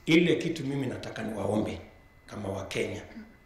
Ile kitu mimi nataka niwaombe kama wa Kenya,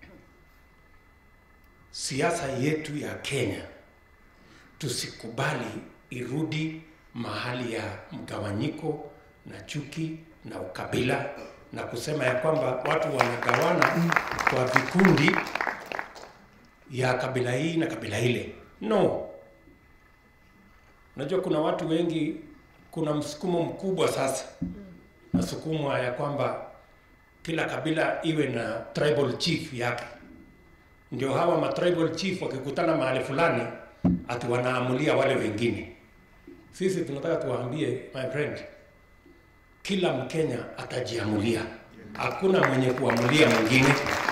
siasa yetu ya Kenya tusikubali irudi mahali ya mgawanyiko na chuki na ukabila na kusema ya kwamba watu wanagawana kwa vikundi ya kabila hii na kabila ile. No. Unajua kuna watu wengi, kuna msukumo mkubwa sasa. Nasukumwa ya kwamba kila kabila iwe na tribal chief yake. Ndio hawa ma tribal chief wakikutana mahali fulani ati wanaamulia wale wengine. Sisi tunataka tuwaambie, my friend, kila Mkenya atajiamulia. Hakuna mwenye kuamulia mwingine.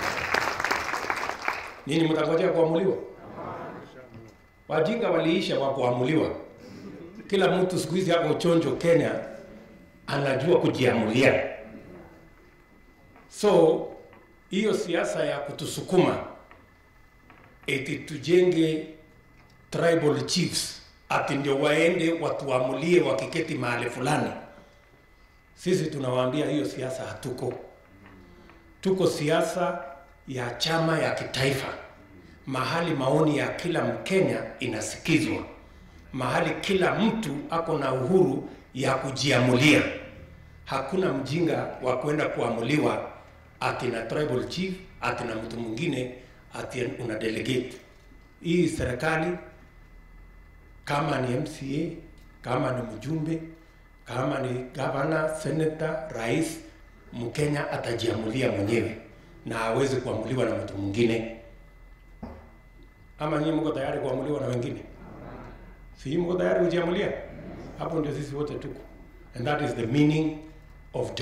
Nini mtangojea kuamuliwa? Wajinga waliisha wa kuamuliwa. Kila mtu siku hizi hapo chonjo Kenya anajua kujiamulia. So hiyo siasa ya kutusukuma eti tujenge tribal chiefs ati ndio waende watuamulie wakiketi mahali fulani, sisi tunawaambia hiyo siasa hatuko. Tuko siasa ya chama ya kitaifa, mahali maoni ya kila Mkenya inasikizwa, mahali kila mtu ako na uhuru ya kujiamulia. Hakuna mjinga wa kwenda kuamuliwa ati na tribal chief, ati na mtu mwingine, ati una delegate. Hii serikali kama ni MCA, kama ni mjumbe, kama ni governor, senator, rais, Mkenya atajiamulia mwenyewe na hawezi kuamuliwa na mtu mwingine. Ama nyinyi mko tayari kuamuliwa na wengine? Si mko tayari kujiamulia? Hapo ndio sisi wote tuko. And that is the meaning of